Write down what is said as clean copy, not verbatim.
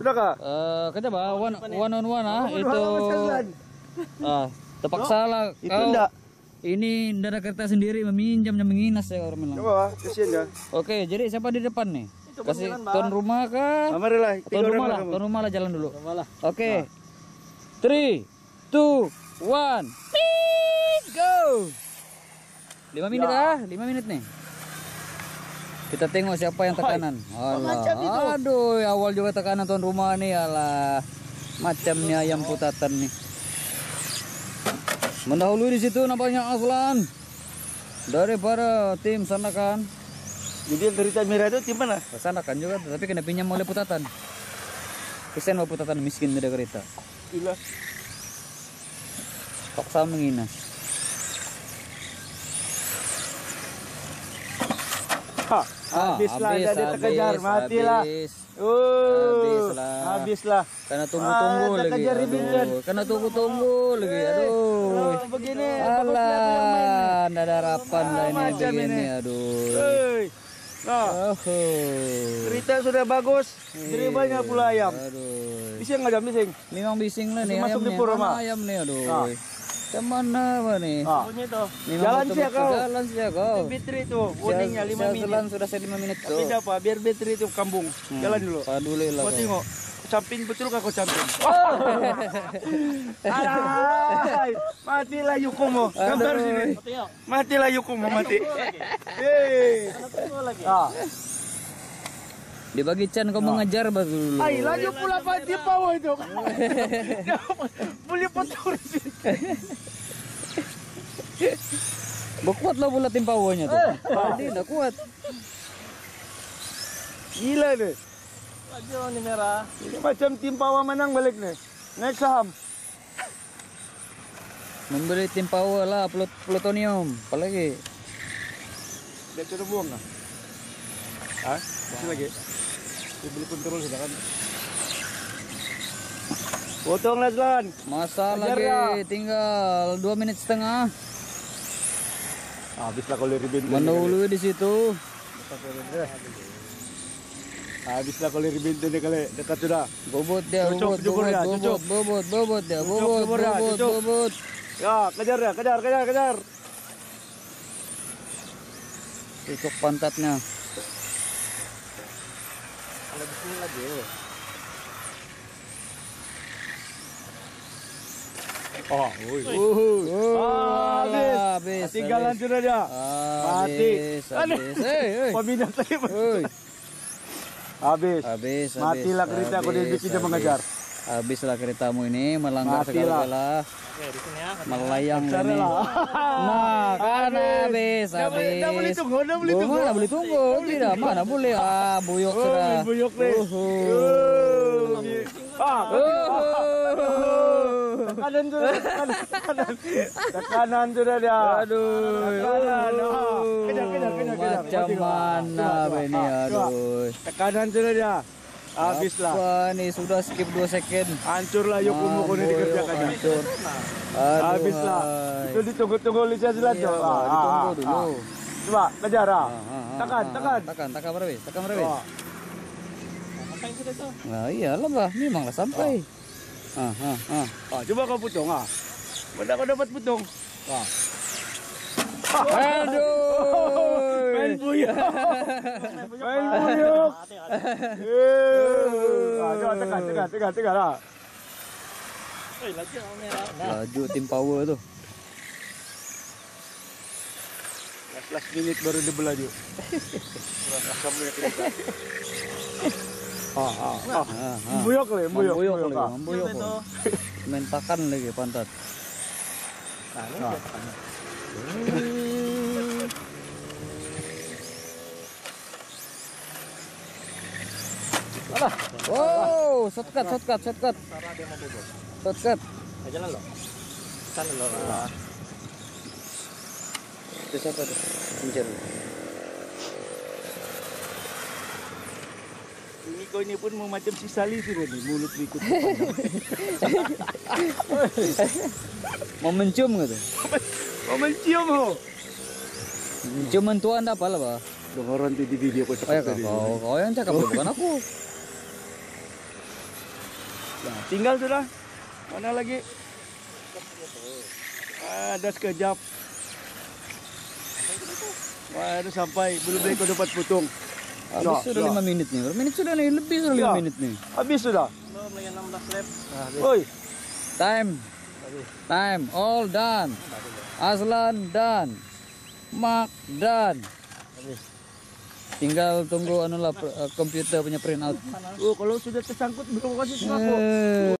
Sudah kah? Kita bah one on one itu. Terpaksa lah Itu kau. enggak. Ini dana kereta sendiri meminjamnya menginas ya orang bilang. Coba, kasihan ya. Oke, jadi siapa di depan nih? Kasih tuan rumah kah? Marilah, Tuan rumah lah jalan dulu. Oke. 3, 2, 1. Go. 5 menit 5 menit nih. Kita tengok siapa yang tekanan. Alah, aduh, awal juga tekanan tuan rumah nih, alah. Macamnya ayam putatan nih. Mendahului di situ nampaknya Aslan daripada tim Sanakan. Jadi yang kereta merah itu tim mana? Sanakan juga, tapi kena pinjam oleh Putatan. Kesian bahwa Putatan miskin beda kereta. Gila. Paksa menginas. Habislah, jadi terkejar, matilah. Habislah. Karena tunggu-tunggu lagi. Karena tunggu-tunggu lagi. Aduh. Begini. Alah, nggak ada harapan lah ini begini. Aduh. Nah, cerita sudah bagus. Jadi banyak pula ayam. Aduh. Bising nggak jam bising? Memang bising lah nih masuk di ayamnya. pura, Mana ayam nih, aduh. Kemana apa nih? Jalan sih kau. Jalan sih kau. Bateri itu, warningnya 5 menit. Jalan sudah 5 menit tuh. Tapi apa? Biar bateri itu kambung. Jalan dulu. Paduli lah. Kau tengok. Camping betul kah kau camping? Matilah Yukumo. Gambar sini. Matilah Yukumo, mati. Dibagi Chan kau mengejar batu dulu. Ay, laju pula pati pawo itu. Boleh potong. Berkuat lah pula tim pawonya tuh. Tadi enggak kuat. Gila deh. Laju ini merah. Ini macam tim pawo menang balik nih. Naik saham. Membeli tim pawo lah plutonium. Apalagi. Dia sudah buang kah? Hah? Masih lagi? Dibeli kontrol sudah kan? Potong Leslan. Masa Kejar lagi ya. tinggal 2 menit setengah. Habislah kalau ribin. Mendahului di situ. Habislah kalau ribin ini kali dekat sudah. Bobot dia, bobot dia, bobot. Ya, kejar ya, kejar. Tusuk pantatnya. Ada di sini lagi. Habis. Tinggalan sudah dia. Mati. Habis. Peminat lagi. Habis. Matilah kereta aku dibikin dia mengejar. Habislah keretamu ini melanggar segala-gala. Oke, di sini ya. Melayang ini. Nah, kan habis. Dah boleh tunggu. Mana boleh tunggu? Tidak, mana boleh. Buyok sudah. Buyok nih. Tekanan sudah dia. Aduh. Kejar. Macam mana ini? Aduh. Tekanan sudah dia. Habislah. Apa nih sudah skip 2 second. Hancurlah Yokomo ini dikerjakan. Hancur. Habislah. Itu ditunggu-tunggu lisensi lagi. Ditunggu dulu. Coba kejar. Tekan. Tekan berapa? Apa yang sudah itu? Nah, iyalah bah, memanglah sampai. Coba kau putung. Benda kau dapat putung. Aduh. Main buyuk. Tekan lah. Laju merah. Laju tim power tuh. Last minute baru dia berlaju. Buyuk. Main takan lagi pantat. Wow, shortcut. Shortcut. Jalan loh. Sana loh. Itu siapa tuh? Pinjam. Ini kau ini pun mau macam si Sali sudah nih, mulut ikut. Mau mencium nggak tuh? Mau mencium ho. Ciuman tuan apa lah, Pak? Dengaran di video kau Kau yang cakap bukan aku. Nah, tinggal sudah. Mana lagi? Ada sekejap. Wah, itu sampai belum lagi kau dapat putung. Habis sudah 5 menit nih. Berapa menit sudah nih? Lebih sudah 5 Ya. menit nih. Habis sudah. Belum lagi 16 lap. Woi, Time. Time. All done. Aslan done. Mark done. Tinggal tunggu komputer punya print out. oh, kalau sudah tersangkut belum kasih sembako.